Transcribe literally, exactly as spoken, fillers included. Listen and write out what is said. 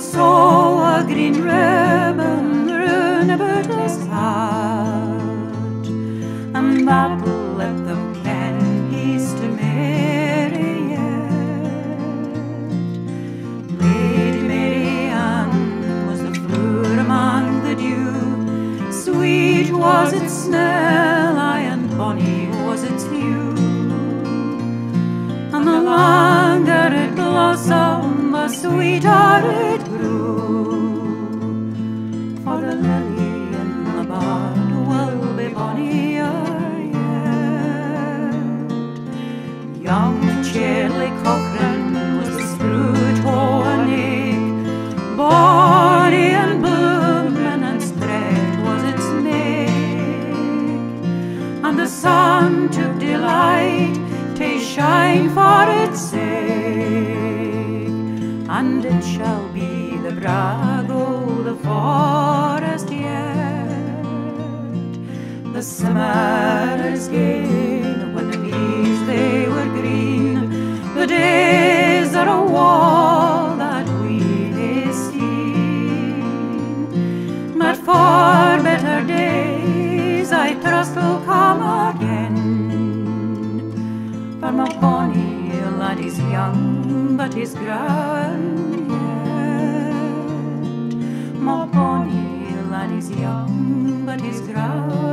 saw a green ribbon run about his heart, and that'll let them ken he's to marry yet. Lady Mary Ann was the flower among the dew, sweet was its smell, aye, and bonny was its hue, and the longer it blossomed, the sweeter it grew. For the lily in the bud will be bonnier yet. Young Charlie Cochrane was the spruit hoe and egg, bonny and blooming and straight was its neck, and the sun took delight to shine for its sake, and it shall be the brag o' the forest yet. The summer is gone when the leaves they were green, the days are a war that we hae seen, but for better days I trust will come again. For my bonny lad is young, but he's growing yet. My bonny lad is young, but he's growing